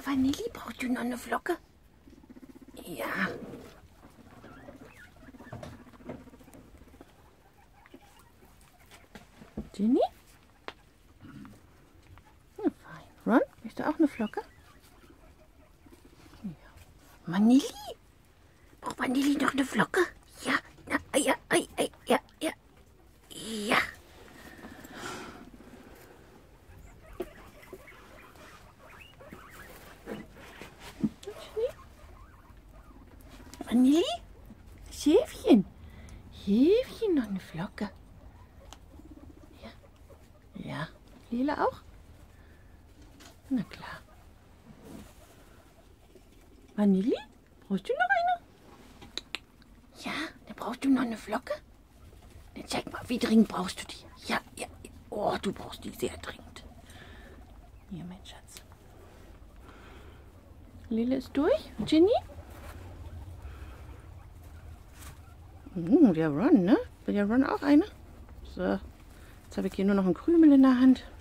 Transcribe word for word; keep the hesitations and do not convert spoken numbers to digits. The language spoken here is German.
Vanille, brauchst du noch eine Flocke? Ja. Ginny? Ja, fein. Ron, möchtest du auch eine Flocke? Ja. Vanille? Braucht Vanille noch eine Flocke? Ja. Na, ja, ja, ja, ja, ja. Ja. Vanille? Schäfchen. Schäfchen, noch eine Flocke. Ja. Ja. Lila auch? Na klar. Vanille? Brauchst du noch eine? Ja, da brauchst du noch eine Flocke? Dann zeig mal, wie dringend brauchst du die? Ja, ja. Oh, du brauchst die sehr dringend. Hier, mein Schatz. Lila ist durch. Ginny? Uh, der Ron, ne? Will der Ron auch eine? So, jetzt habe ich hier nur noch einen Krümel in der Hand.